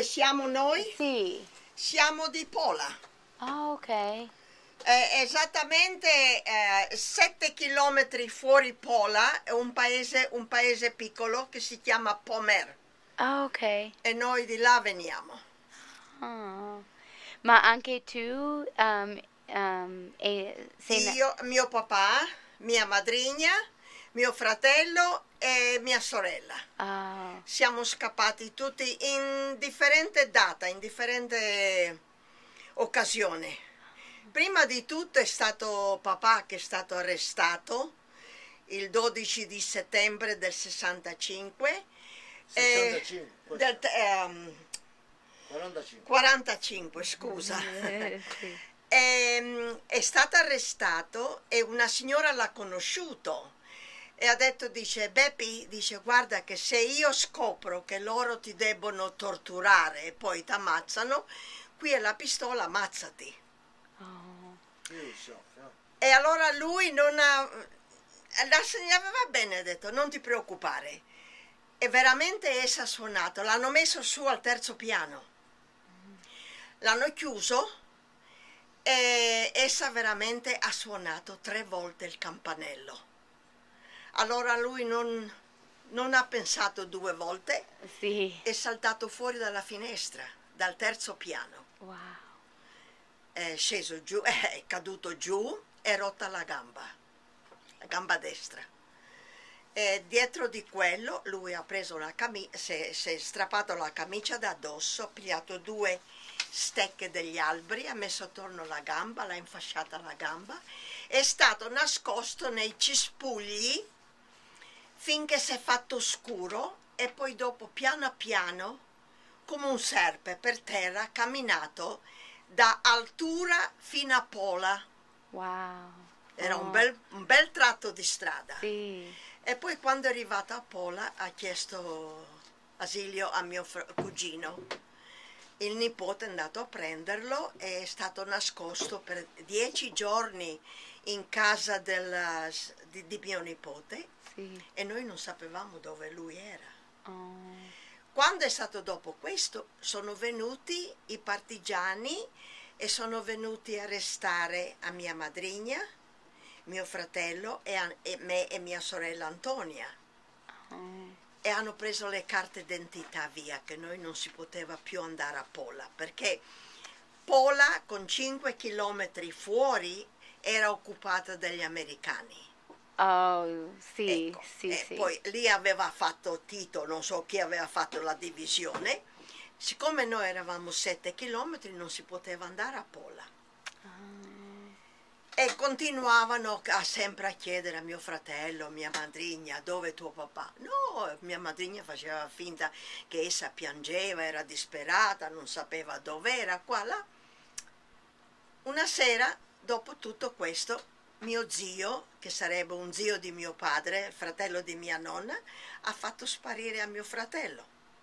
siamo noi? Sì. Siamo di Pola. Ah, ok. Esattamente 7 chilometri fuori Pola è un paese piccolo che si chiama Pomer. Ah, ok. E noi di là veniamo. Ah. Ma anche tu sei... Io, mio papà, mia madrigna, mio fratello e mia sorella. Ah, Siamo scappati tutti in differente data, in differente occasione. Prima di tutto è stato papà che è stato arrestato il 12 di settembre del 65. 65, Del, 45. 45, scusa. sì. È stato arrestato e una signora l'ha conosciuto e ha detto, dice, Beppi, dice, guarda che se io scopro che loro ti debbono torturare e poi ti ammazzano, qui è la pistola, ammazzati. Oh. E allora lui non ha... La signora va bene, ha detto, non ti preoccupare. E veramente essa ha suonato, l'hanno messo su al terzo piano. L'hanno chiuso e essa veramente ha suonato 3 volte il campanello. Allora lui non ha pensato 2 volte, Sì. è saltato fuori dalla finestra, dal terzo piano. Wow. È sceso giù, è caduto giù e rotta la gamba destra. E dietro di quello lui ha preso la camicia, si è strappato la camicia da addosso, ha pigliato 2 stecche degli alberi, ha messo attorno la gamba, l'ha infasciata la gamba, è stato nascosto nei cespugli finché si è fatto scuro e poi dopo piano piano, come un serpe per terra, ha camminato da Altura fino a Pola. Wow. Era Oh. un bel tratto di strada. Sì. E poi quando è arrivata a Pola ha chiesto asilo a mio cugino. Il nipote è andato a prenderlo e è stato nascosto per 10 giorni in casa di mio nipote Sì. e noi non sapevamo dove lui era. Oh. Quando è stato dopo questo sono venuti i partigiani e sono venuti a arrestare a mia madrigna, mio fratello e me e mia sorella Antonia. Oh. E hanno preso le carte d'identità via, che noi non si poteva più andare a Pola, perché Pola con 5 chilometri fuori era occupata dagli americani. Oh, sì, Ecco, sì, e sì. poi lì aveva fatto Tito, non so chi aveva fatto la divisione, siccome noi eravamo 7 chilometri non si poteva andare a Pola. E continuavano sempre a chiedere a mio fratello, a mia madrigna, dove è tuo papà? No, mia madrigna faceva finta che essa piangeva, era disperata, non sapeva dove era, qua, là. Una sera, dopo tutto questo, mio zio, che sarebbe un zio di mio padre, fratello di mia nonna, ha fatto sparire a mio fratello.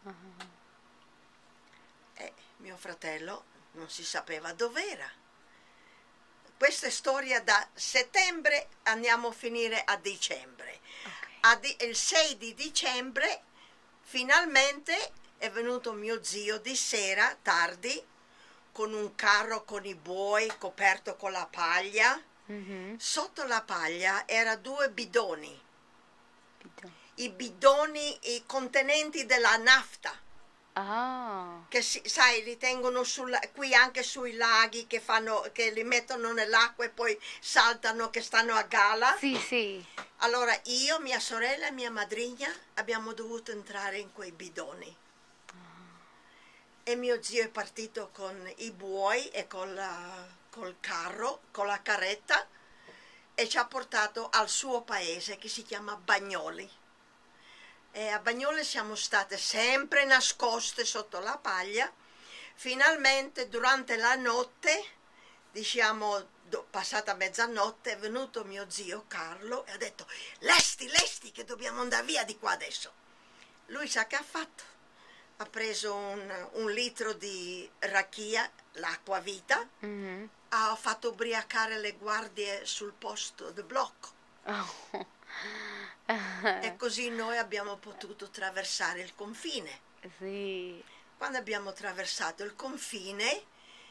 E mio fratello non si sapeva dov'era. Questa è storia da settembre, andiamo a finire a dicembre. Ok. Il 6 di dicembre finalmente è venuto mio zio di sera, tardi, con un carro con i buoi coperto con la paglia. Mhm. Sotto la paglia erano 2 bidoni, Bidon. i bidoni, i contenenti della nafta. Oh. Che sai, li tengono qui anche sui laghi che li mettono nell'acqua e poi saltano, che stanno a gala. Sì, sì. Allora io, mia sorella e mia madrigna abbiamo dovuto entrare in quei bidoni. E mio zio è partito con i buoi e col carro, con la carretta, e ci ha portato al suo paese che si chiama Bagnoli. E a Bagnoli siamo state sempre nascoste sotto la paglia. Finalmente durante la notte, diciamo passata mezzanotte, è venuto mio zio Carlo e ha detto: lesti che dobbiamo andare via di qua adesso. Lui sa che ha fatto? Ha preso un litro di rachia, l'acqua vita, Mhm. ha fatto ubriacare le guardie sul posto del blocco. Oh. E così noi abbiamo potuto attraversare il confine. Sì. quando abbiamo attraversato il confine,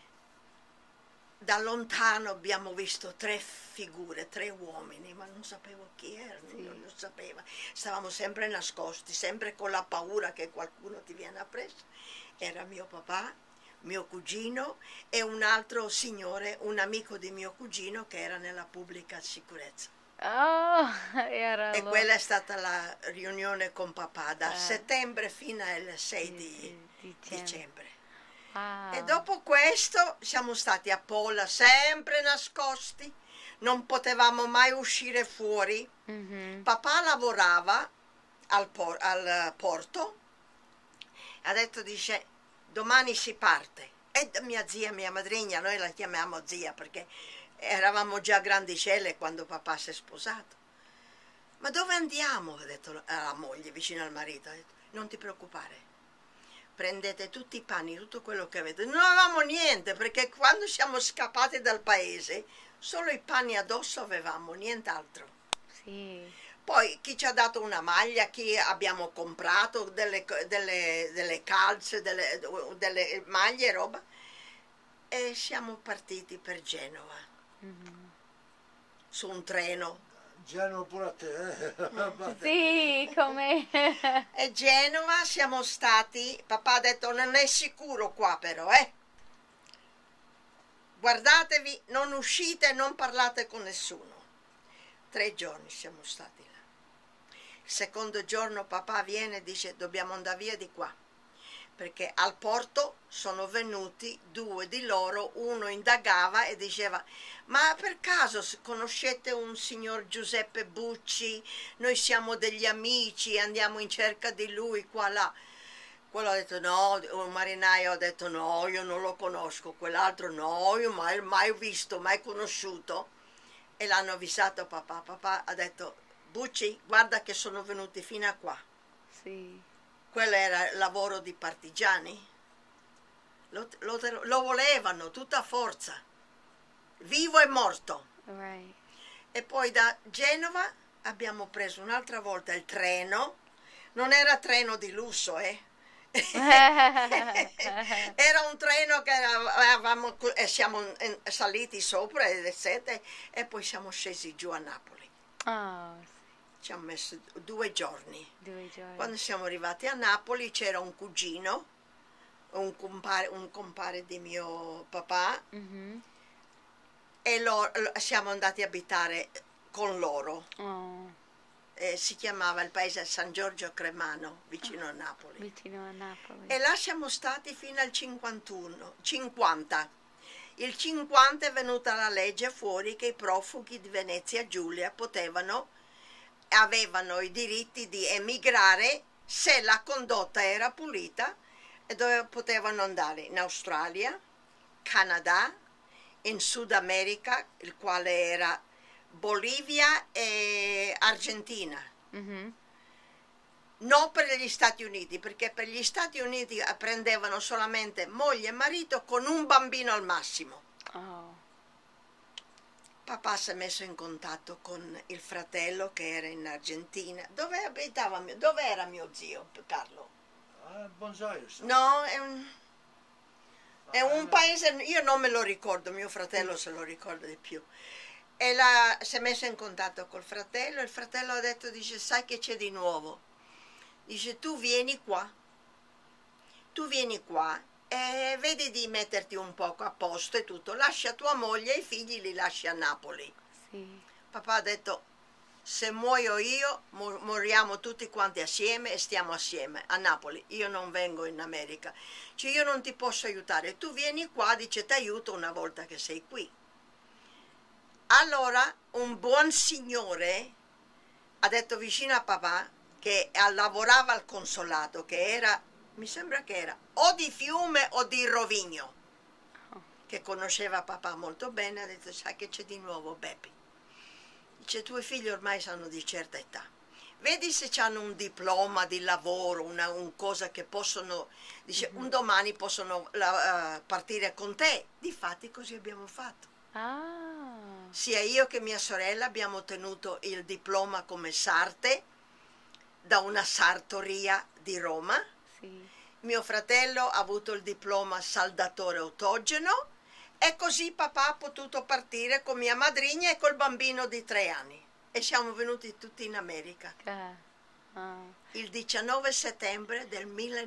da lontano abbiamo visto 3 figure, 3 uomini, ma non sapevo chi erano, Sì. non lo sapeva. Stavamo sempre nascosti, sempre con la paura che qualcuno ti viene appresso. Era mio papà, mio cugino e un altro signore, un amico di mio cugino che era nella pubblica sicurezza. Oh, era E lo... quella è stata la riunione con papà da Eh. settembre fino al 6 Sì, di sì, dicembre. Wow. E dopo questo siamo stati a Pola sempre nascosti, non potevamo mai uscire fuori. Mhm. Papà lavorava al porto, ha detto, dice, domani si parte. E mia zia, mia madrigna, noi la chiamiamo zia perché eravamo già grandicelle quando papà si è sposato. Ma dove andiamo? Ha detto alla moglie vicino al marito. Ha detto, non ti preoccupare, prendete tutti i panni, tutto quello che avete. Non avevamo niente perché quando siamo scappati dal paese solo i panni addosso avevamo, nient'altro. Sì. Poi chi ci ha dato una maglia, chi abbiamo comprato delle calze, delle maglie e roba, e siamo partiti per Genova Mhm. su un treno. Genova pure a te. Sì, come... E Genova siamo stati, papà ha detto non è sicuro qua però, guardatevi, non uscite, non parlate con nessuno. 3 giorni siamo stati là. Il secondo giorno papà viene e dice dobbiamo andare via di qua, perché al porto sono venuti 2 di loro, uno indagava e diceva ma per caso conoscete un signor Giuseppe Bucci? Noi siamo degli amici, andiamo in cerca di lui qua là. Quello ha detto no, un marinaio ha detto no, io non lo conosco, quell'altro no, io mai visto, mai conosciuto. E l'hanno avvisato papà, papà ha detto Bucci, guarda che sono venuti fino a qua. Sì. Quello era il lavoro di partigiani, lo volevano tutta forza, vivo e morto. Right. E poi da Genova abbiamo preso un'altra volta il treno, non era treno di lusso, era un treno che avevamo, siamo saliti sopra e poi siamo scesi giù a Napoli. Oh, Ci hanno messo 2 giorni. 2 giorni. Quando siamo arrivati a Napoli c'era un cugino, un compare di mio papà, Mhm. e siamo andati a abitare con loro. Oh, Si chiamava il paese San Giorgio Cremano, vicino a Napoli. vicino a Napoli. E là siamo stati fino al 50. Il 50 è venuta la legge fuori che i profughi di Venezia Giulia avevano i diritti di emigrare se la condotta era pulita e dove potevano andare in Australia, Canada, in Sud America, il quale era Bolivia e Argentina. Mhm. Non per gli Stati Uniti, perché per gli Stati Uniti prendevano solamente moglie e marito con un bambino al massimo. Oh, Papà si è messo in contatto con il fratello che era in Argentina. Dove abitava dove era mio zio Carlo? Buenos Aires. No, è un paese, io non me lo ricordo, mio fratello se lo ricorda di più. E si è messo in contatto col fratello, il fratello ha detto, dice, sai che c'è di nuovo? Dice, tu vieni qua e vedi di metterti un poco a posto e tutto, lascia tua moglie e i figli li lasci a Napoli. sì. Papà ha detto, se muoio io, moriamo tutti quanti assieme e stiamo assieme a Napoli, io non vengo in America, cioè io non ti posso aiutare, tu vieni qua, dice, ti aiuto una volta che sei qui. Allora un buon signore ha detto vicino a papà che lavorava al consolato, che era, mi sembra che era o di Fiume o di Rovigno, che conosceva papà molto bene, ha detto sai che c'è di nuovo Beppi? Dice i tuoi figli ormai sono di certa età, vedi se hanno un diploma di lavoro, una cosa che possono, dice un domani possono partire con te. Difatti così abbiamo fatto. Ah, Sia io che mia sorella abbiamo ottenuto il diploma come sarte da una sartoria di Roma sì. Mio fratello ha avuto il diploma saldatore autogeno e così papà ha potuto partire con mia madrigna e col bambino di 3 anni. E siamo venuti tutti in America Oh, il 19 settembre del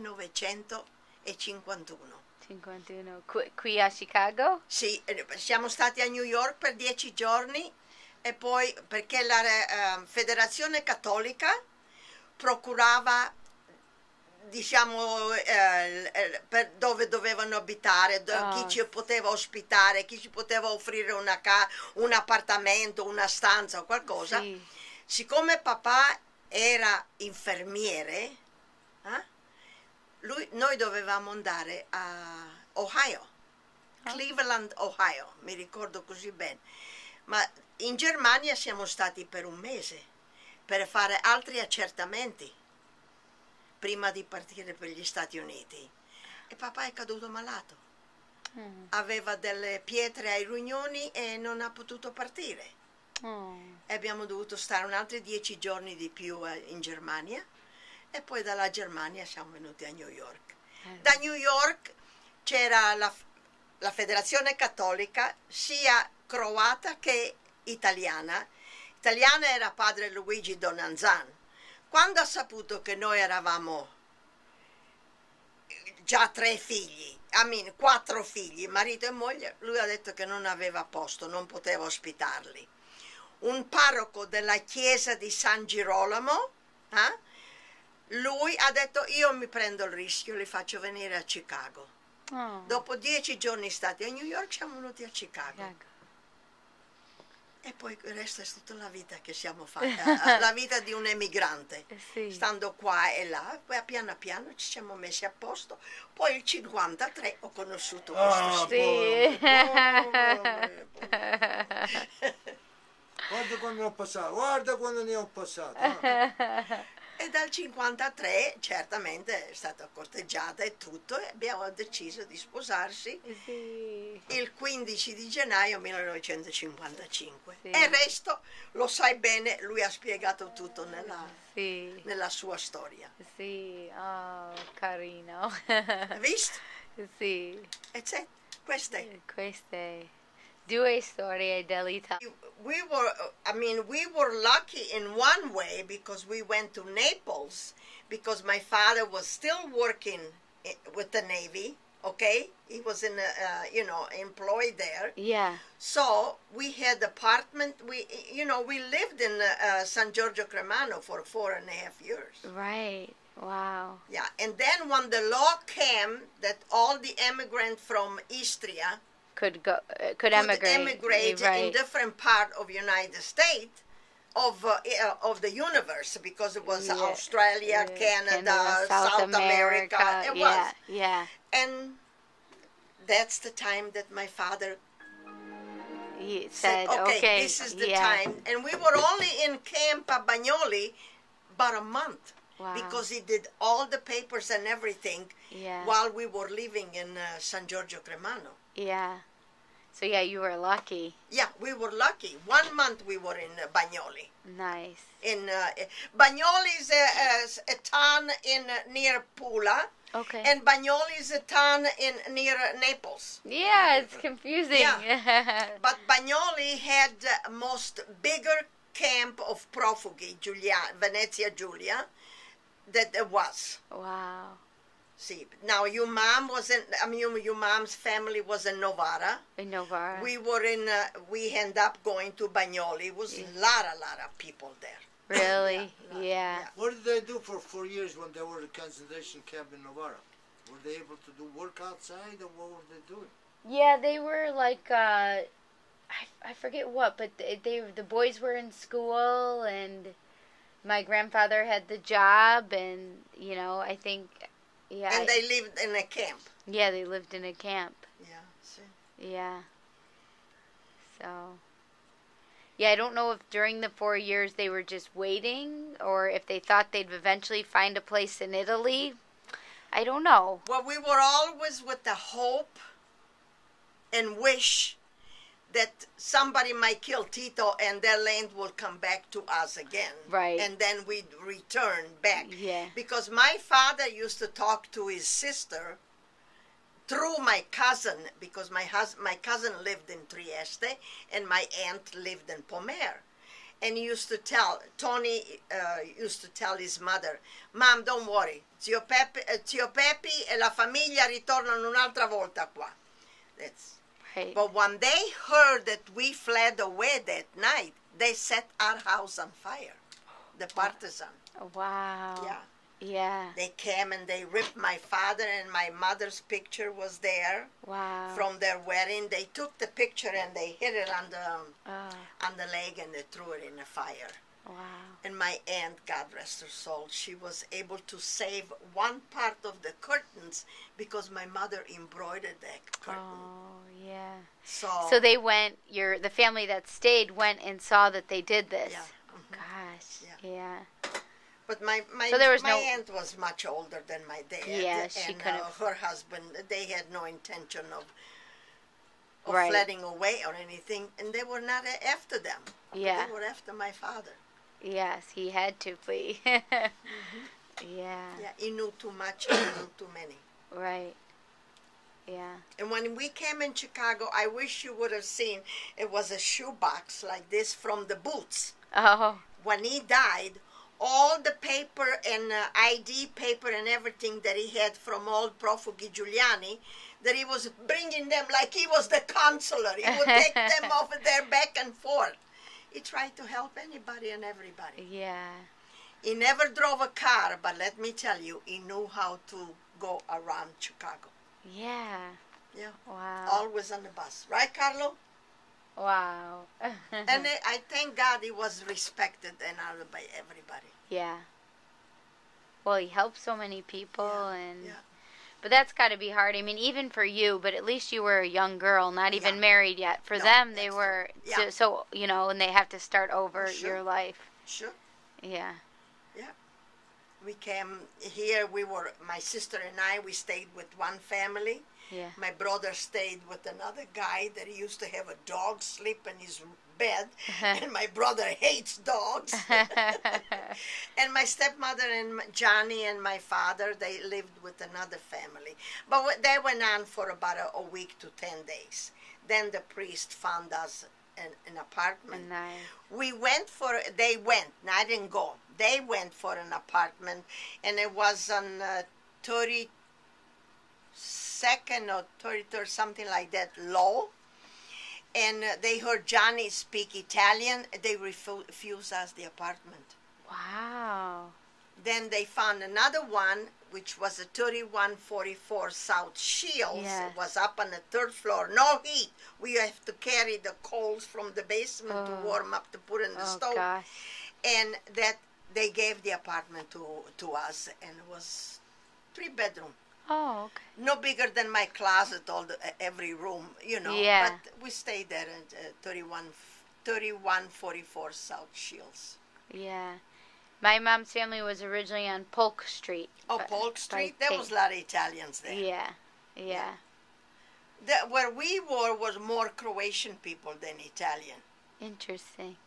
1951. 51. Qui a Chicago? Sì, siamo stati a New York per 10 giorni e poi perché la Federazione Cattolica procurava, diciamo, per dove dovevano abitare, chi ci poteva ospitare, chi ci poteva offrire un appartamento, una stanza o qualcosa. Sì. Siccome papà era infermiere, noi dovevamo andare a Ohio, Cleveland, Ohio, mi ricordo così bene. Ma in Germania siamo stati per un mese per fare altri accertamenti prima di partire per gli Stati Uniti. E papà è caduto malato. Aveva delle pietre ai riñoni e non ha potuto partire. E abbiamo dovuto stare altri 10 giorni di più in Germania e poi dalla Germania siamo venuti a New York. Da New York c'era la Federazione Cattolica sia croata che italiana. Italiana era padre Luigi Donanzan. Quando ha saputo che noi eravamo già 4 figli, marito e moglie, lui ha detto che non aveva posto, non poteva ospitarli. Un parroco della chiesa di San Girolamo, lui ha detto io mi prendo il rischio, li faccio venire a Chicago. Dopo 10 giorni stati a New York siamo venuti a Chicago. E poi il resto è tutta la vita che siamo fatti, la vita di un emigrante, Sì. stando qua e là, poi piano piano ci siamo messi a posto. Poi il 53 ho conosciuto questo Sì. Guarda quando ne ho passato, guarda quando ne ho passato. E dal 53 certamente è stata corteggiata e tutto e abbiamo deciso di sposarsi Sì. il 15 di gennaio 1955. Sì. E il resto lo sai bene, lui ha spiegato tutto Sì. nella sua storia. Sì. Oh, carino. Hai visto? Sì. E c'è queste. Queste 2 storie dell'Italia. We were lucky in one way because we went to Naples because my father was still working with the Navy, okay? He was employed there. Yeah. So we had apartment, we lived in San Giorgio Cremano for 4.5 years. Right. Wow. Yeah, and then when the law came that all the immigrants from Istria Could emigrate. could emigrate Right. in different part of United States of the universe because it was Yeah. Australia, Canada, South America. It was. Yeah. And that's the time that my father He said, said, okay, this is the time. And we were only in Camp Bagnoli about a month. Wow. Because he did all the papers and everything Yeah. while we were living in San Giorgio Cremano. Yeah. So yeah, you were lucky. Yeah, we were lucky. 1 month we were in Bagnoli. Nice. In Bagnoli is a town near Pula, Okay. and Bagnoli is a town near Naples. Yeah, it's confusing. But Bagnoli had the most bigger camp of profughi, Venezia Giulia, that there was. Wow. See, now your mom's family was in Novara. In Novara. We end up going to Bagnoli. It was a lot of people there. Really? Yeah, Yeah. What did they do for 4 years when they were in concentration camp in Novara? Were they able to do work outside, or what were they doing? Yeah, they were like I forget what, but the boys were in school and my grandfather had the job and I think And they lived in a camp. Yeah, they lived in a camp. Yeah, see. Yeah. So yeah, I don't know if during the 4 years they were just waiting or if they thought they'd eventually find a place in Italy. I don't know. Well, we were always with the hope and wish that somebody might kill Tito and their land will come back to us again. Right. And then we'd return back. Yeah. Because my father used to talk to his sister through my cousin, because my cousin lived in Trieste and my aunt lived in Pomer. And he used to tell, Tony used to tell his mother, Mom, don't worry, Zio Pepe e la famiglia ritornano un'altra volta qua. That's. Right. But when they heard that we fled away that night, they set our house on fire, the partisan. Wow. Yeah. Yeah. They came and they ripped my father and my mother's picture was there Wow. from their wedding. They took the picture and they hit it on Oh, the leg and they threw it in the fire. wow. And my aunt, God rest her soul, she was able to save one part of the curtains because my mother embroidered that curtain. Oh, yeah. So So they went, the family that stayed went and saw that they did this. yeah. Mhm. Gosh. Yeah. Yeah. But my So there was my no- aunt was much older than my dad. Yeah, she and couldn't- her husband, they had no intention of Right. fleeing away or anything, and they were not after them. Yeah. They were after my father. Yes, he had to flee. Yeah. Yeah, he knew too much, he knew too many. Right. Yeah. And when we came in Chicago, I wish you would have seen, it was a shoebox like this from the boots. Oh. When he died, all the paper and ID paper and everything that he had from old Profughi Giuliani, that he was bringing them like he was the consular. He would take them over there back and forth. He tried to help anybody and everybody. Yeah. He never drove a car, but let me tell you, he knew how to go around Chicago. Yeah. Yeah, Wow. always on the bus. Right, Carlo? Wow. And I thank God he was respected and honored by everybody. Yeah. Well, he helped so many people, and Yeah. but that's got to be hard. I mean, even for you, but at least you were a young girl, not even Yeah. married yet. For No, them, they that's were true. Yeah. so and they have to start over Sure. your life. Sure. Yeah. We came here, my sister and I, we stayed with one family. Yeah. My brother stayed with another guy that he used to have a dog sleep in his bed. And my brother hates dogs. And my stepmother and Johnny and my father, they lived with another family. But they went on for about a week to 10 days. Then the priest found us an apartment. Nice. They went, I didn't go. They went for an apartment, and it was on 32nd or 33rd, something like that, low. And they heard Johnny speak Italian. They refused us the apartment. Wow. Then they found another one, which was a 3144 South Shields. Yes. It was up on the third floor. No heat. We have to carry the coals from the basement to warm up to put in the stove. Gosh. And that they gave the apartment to us, and it was 3-bedroom. Oh, okay. No bigger than my closet, every room, Yeah. But we stayed there at 3144 South Shields. Yeah. My mom's family was originally on Polk Street. Oh, but- Polk Street? by There was a lot of Italians there. Yeah. Yeah. Where we were was more Croatian people than Italian. Interesting.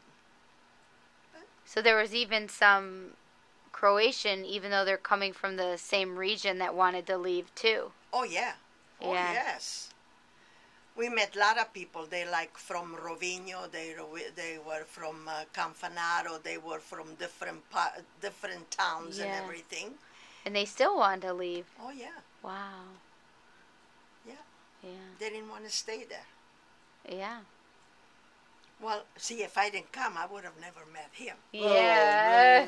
So there was even some Croatian, even though they're coming from the same region, that wanted to leave too. Oh, yeah. Oh, Yeah. yes. We met a lot of people. They from Rovigno. They were from Canfanaro. They were from different towns and Yeah. everything. And they still wanted to leave. Oh, yeah. Wow. Yeah. Yeah. They didn't want to stay there. Yeah. Well, see, if I didn't come, I would have never met him. Yeah.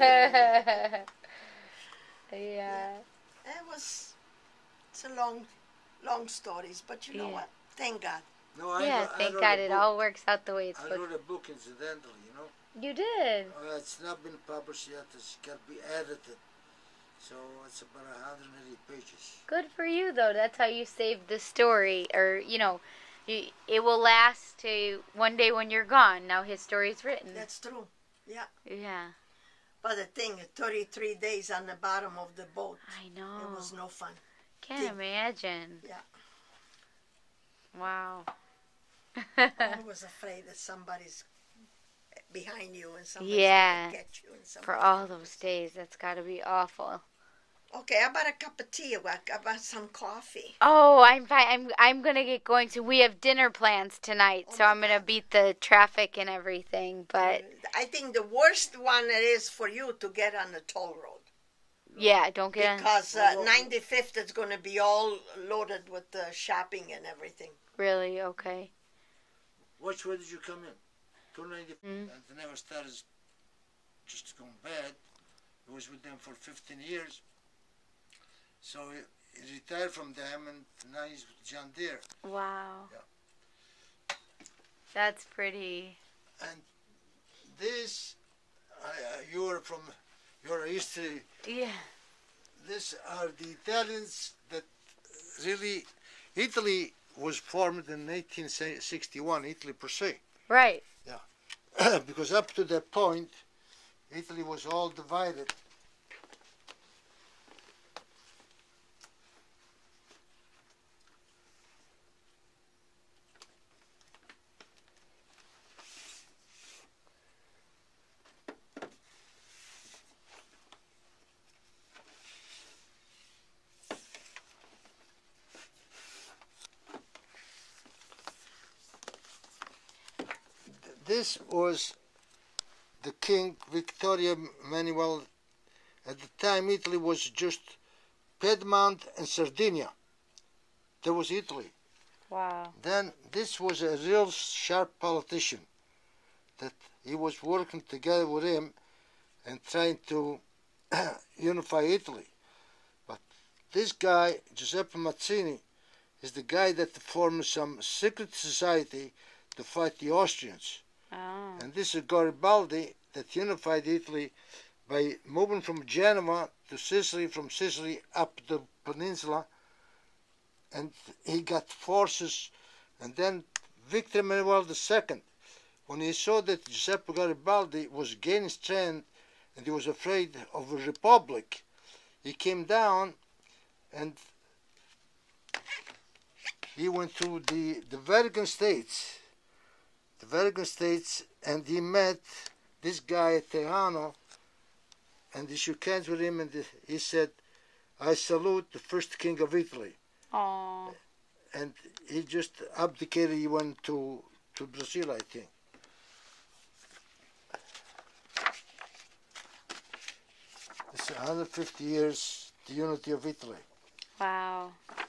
Yeah. It's a long stories, but you know Yeah. what? Thank God. No, Yeah, I thank wrote God a it book. all works out the way it's I supposed wrote a book incidentally, You did. It's not been published yet. It's got to be edited. So it's about 180 pages. Good for you, though. That's how you saved the story. Or, it will last to one day when you're gone. Now his story's written. That's true. Yeah. Yeah. But the thing, 33 days on the bottom of the boat. I know. It was no fun. Can't imagine. Yeah. Wow. Always afraid that somebody's behind you and somebody's Yeah. gonna get you. And For somebody's all gonna those listen. days, that's got to be awful. Okay, how about a cup of tea? How about some coffee? Oh, I'm fine. I'm gonna get going. So we have dinner plans tonight. Oh So my I'm gonna God. beat the traffic and everything. But I think the worst one it is for you to get on the toll road. yeah, don't get on. Because 95th is going to be all loaded with shopping and everything. Really? Okay. Which way did you come in? 290. Mm. And they never started just going bad. He was with them for 15 years. So he retired from them, and now he's with John Deere. Wow. Yeah. That's pretty. And this, you're a history. Yeah. These are the Italians that really, Italy was formed in 1861, Italy per se. Right. Yeah. Because up to that point, Italy was all divided. This was the King Victoria Emmanuel. At the time, Italy was just Piedmont and Sardinia. That was Italy. Wow. Then this was a real sharp politician that he was working together with him and trying to unify Italy. But this guy, Giuseppe Mazzini, is the guy that formed some secret society to fight the Austrians. Oh. And this is Garibaldi that unified Italy by moving from Genoa to Sicily, from Sicily up the peninsula, and he got forces. And then Victor Emmanuel II, when he saw that Giuseppe Garibaldi was gaining strength and he was afraid of a republic, he came down and he went to the Vatican States. The Vatican States, and he met this guy Tejano, and he shook hands with him, and he said, "I salute the first king of Italy." Oh. And he just abdicated. He went to Brazil, I think. It's 150 years, the unity of Italy. Wow.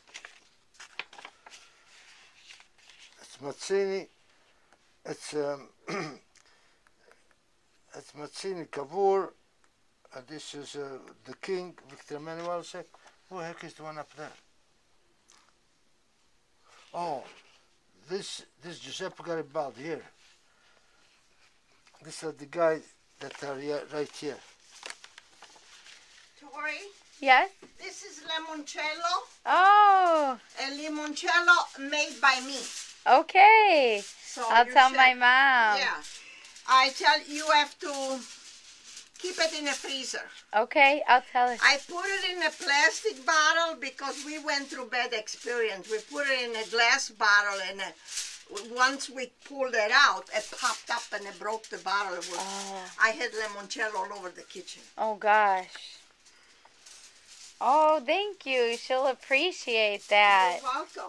It's Mazzini. It's it's Mazzini Cavour. This is the king, Victor Emmanuel II. Who the heck is the one up there? Oh, this Giuseppe Garibaldi here. These are the guys that are here, right here. Tori, Yes? this is limoncello, Oh. a limoncello made by me. Okay. So I'll you tell should- my mom. Yeah, I tell you have to keep it in a freezer. Okay, I'll tell her. I put it in a plastic bottle because we went through bad experience. We put it in a glass bottle, and once we pulled it out, it popped up and it broke the bottle. It was, I had limoncello all over the kitchen. Oh, gosh. Oh, thank you. She'll appreciate that. You're welcome.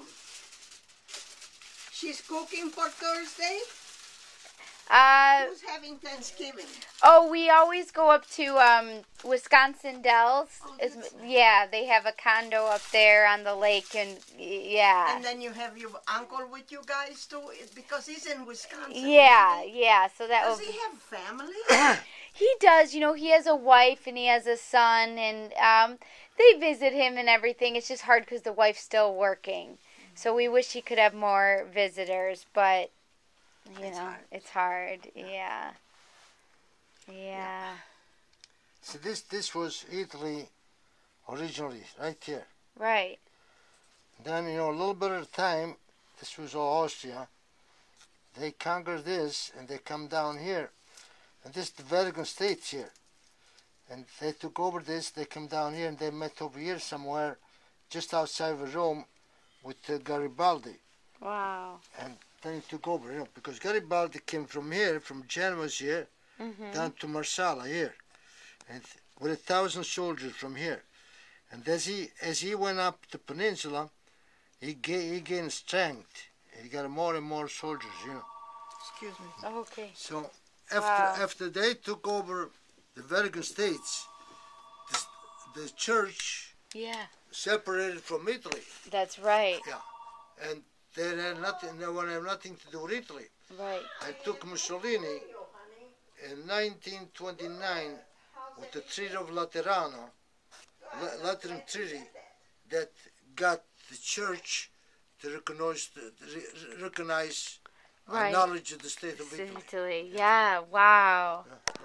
She's cooking for Thursday. Who's having Thanksgiving? Oh, we always go up to Wisconsin Dells. Oh, It's- that's nice. yeah, they have a condo up there on the lake, and yeah. And then you have your uncle with you guys too, because he's in Wisconsin. Yeah, isn't he? yeah. So that Does will. he have family? He does. You know, he has a wife and he has a son, and they visit him and everything. It's just hard because the wife's still working. So we wish he could have more visitors, but you It's know, hard. it's hard. Yeah. Yeah. See, this was Italy originally, right here. Right. Then, a little bit at a time, this was all Austria. They conquered this, and they come down here. And this is the Vatican States here. And they took over this, they come down here, and they met over here somewhere, just outside of Rome, with Garibaldi. Wow. And then he took over, because Garibaldi came from here, from Genoa's here, down to Marsala here, and with 1,000 soldiers from here. And as he went up the peninsula, he gained strength. He got more and more soldiers, Excuse me. Oh, okay. So Wow. after they took over the Vatican States, the church Yeah, separated from Italy. that's right. Yeah, and they had nothing. They want to have nothing to do with Italy. Right. I took Mussolini in 1929 with the Treaty of Laterano, Lateran Treaty, that got the church to recognize Right. acknowledge the state of Italy. Italy. Yeah. Wow.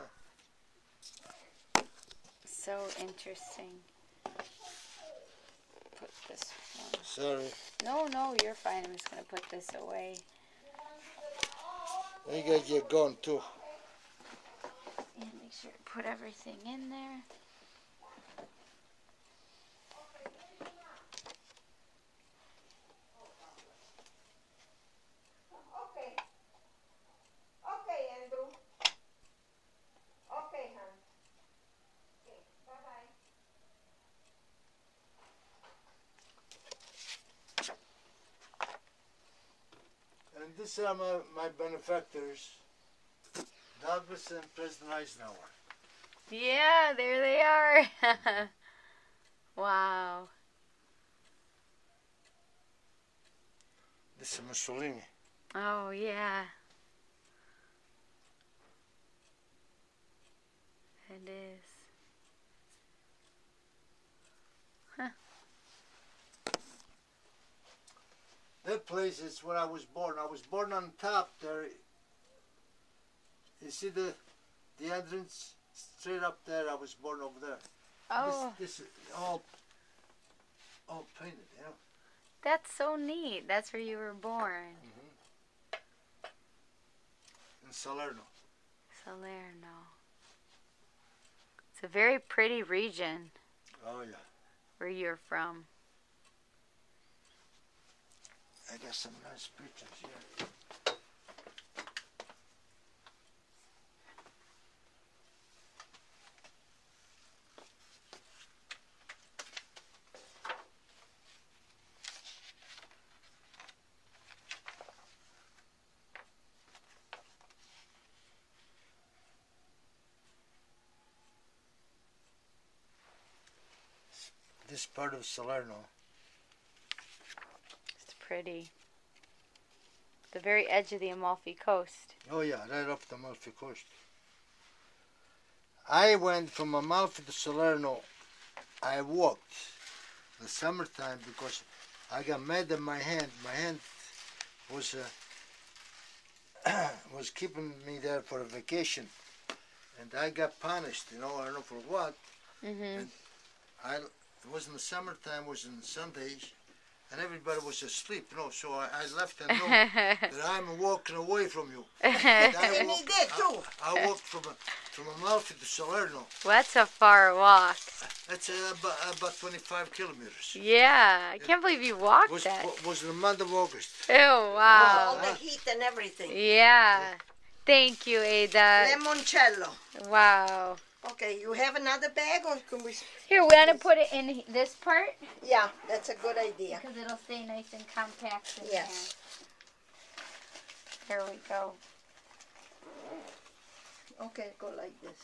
Yeah. So interesting. Put this one. Sorry, No, you're fine. I'm just gonna put this away. you got your gun too. And make sure to put everything in there. Okay. Okay, Andrew. Okay, hon. Okay, bye-bye. And these are my benefactors, Douglas and President Eisenhower. Yeah, there they are. Wow. This is Mussolini. Oh, yeah. It is. That place is where I was born. I was born on top there. You see the entrance straight up there? I was born over there. Oh, This is all painted, that's so neat. That's where you were born. in Salerno. Salerno. It's a very pretty region Oh yeah. where you're from. I got some nice pictures here. This part of Salerno. It's pretty. The very edge of the Amalfi Coast. Oh yeah, right up the Amalfi Coast. I went from Amalfi to Salerno. I walked in the summertime because I got mad at my hand. My hand was was keeping me there for a vacation, and I got punished. I don't know for what. Mhm. It was in the summertime. It was in Sundays, and everybody was asleep. So I left and know that I'm walking away from you. And And he did too. I walked from Amalfi to Salerno. Well, that's a far walk. That's about 25 kilometers. Yeah, I can't believe you walked Was that. was in the month of August. Oh, All wow. the heat and everything. Yeah. Thank you, Ada. Limoncello. Wow. Okay, you have another bag or can we? Here, we're going to put it in this part Yeah, that's a good idea. because it'll stay nice and compact in Yes. there. There we go. Okay, go like this.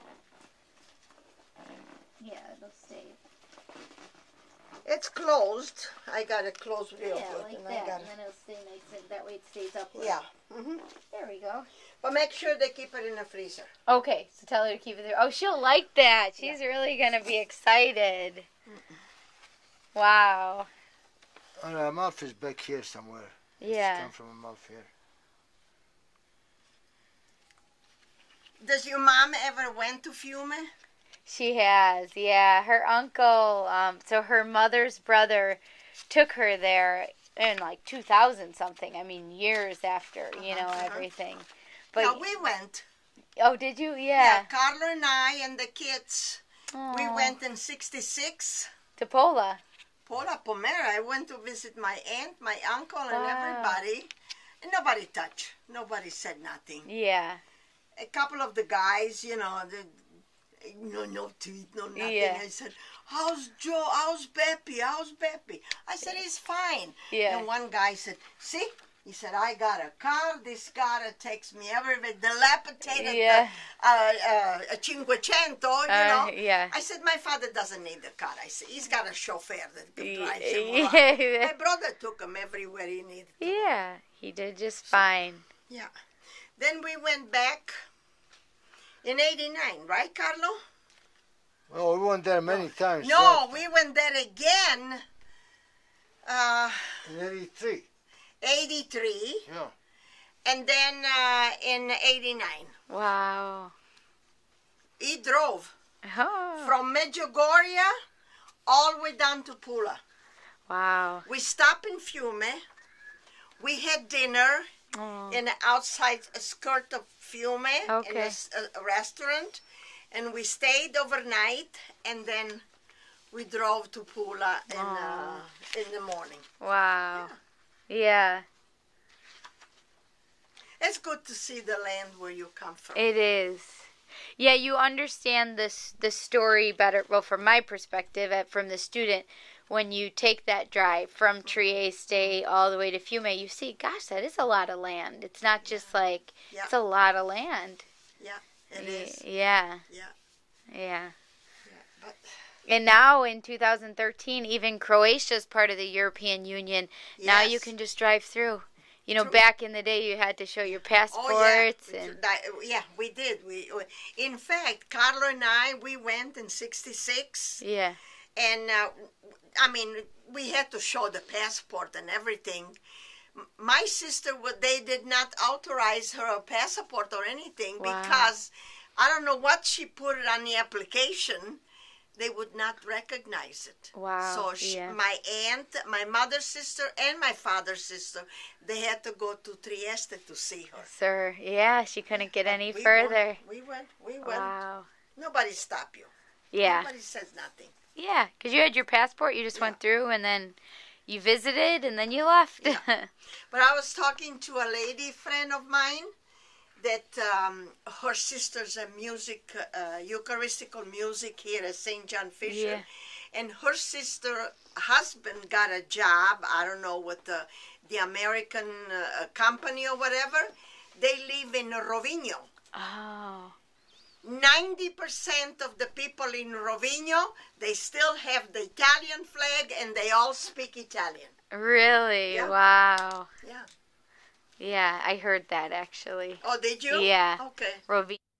Yeah, it'll stay. It's closed. I got it closed real Yeah, good. like and that. I got And it. then it'll stay nice and that way it stays up. Yeah. hmm There we go. But make sure they keep it in the freezer. Okay, so tell her to keep it there. Oh, she'll like that. She's really going to be excited. Wow. Amalfi's back here somewhere. It's Yeah. come from Amalfi here. Does your mom ever went to Fiume? She has, yeah. Her uncle, so her mother's brother took her there in like 2000 something. I mean, years after, everything. But Yeah, we went. oh, did you? Yeah, Yeah. Carlo and I and the kids. We Aw. went in '66. To Pola. Pola Pomera. I went to visit my aunt, my uncle, and Wow. everybody. nobody touched. Nobody said nothing. Yeah. A couple of the guys, no teeth, no nothing. Yeah. I said, how's Joe? How's Beppy? How's Beppy? I said, he's fine. Yeah. And one guy said, see? He said, I got a car. This car takes me everywhere. Dilapidated, a Cinquecento, Yeah. I said, my father doesn't need the car. I said, he's got a chauffeur that can drive him around. Yeah. My brother took him everywhere he needed to. Yeah, he did just fine. Yeah. Then we went back in 89, right, Carlo? Well, we went there many times. No, we went there again. In 83. 83. Yeah. And then in 89. Wow. He drove Oh. from Medjugorje all the way down to Pula. Wow. We stopped in Fiume. We had dinner Oh. in the outside skirt of Fiume in Okay. a restaurant. And we stayed overnight. And then we drove to Pula in the morning. Wow. Yeah, It's good to see the land where you come from. it is. Yeah, you understand the story better. Well, from my perspective, from the student, when you take that drive from Trieste all the way to Fiume, you see, gosh, that is a lot of land. It's not just like, Yeah. it's a lot of land. Yeah, it is. Yeah. Yeah. Yeah. But And now in 2013, even Croatia is part of the European Union. Now you Yes. can just drive through. You know, True. back in the day, you had to show your Oh passports. yeah, And yeah, we did. In fact, Carlo and I, we went in '66, yeah. and I mean, we had to show the passport and everything. My sister, they did not authorize her passport or anything Wow. because I don't know what she put it on the application. They would not recognize it. Wow, So yeah. my aunt, my mother's sister, and my father's sister, they had to go to Trieste to see her. Sir, yeah, she couldn't get any We further. went. We went. Wow. Nobody stopped you. Yeah. Nobody says nothing. Yeah, because you had your passport, you just Yeah. went through, and then you visited, and then you left. Yeah. But I was talking to a lady friend of mine that her sister's a music, Eucharistical music here at St. John Fisher. Yeah. And her sister husband got a job, I don't know, with the American company or whatever. They live in Rovigno. Oh. 90% of the people in Rovigno, they still have the Italian flag and they all speak Italian. Really? Yeah. Wow. Yeah. Yeah, I heard that actually. Oh, did you? Yeah. Okay. Rovi.